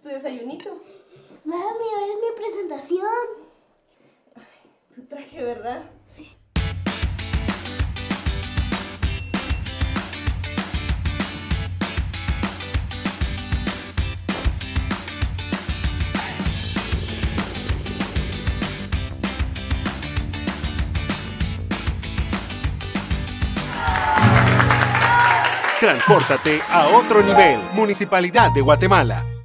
tu desayunito. Mami, hoy es mi presentación. Tu traje, ¿verdad? Sí. Transpórtate a otro nivel. Municipalidad de Guatemala.